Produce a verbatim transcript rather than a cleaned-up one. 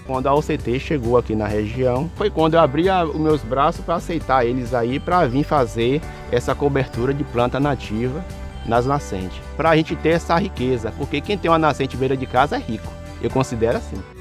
Quando a O C T chegou aqui na região, foi quando eu abri a, os meus braços para aceitar eles aí para vir fazer essa cobertura de planta nativa nas nascentes. Para a gente ter essa riqueza, porque quem tem uma nascente beira de casa é rico, eu considero assim.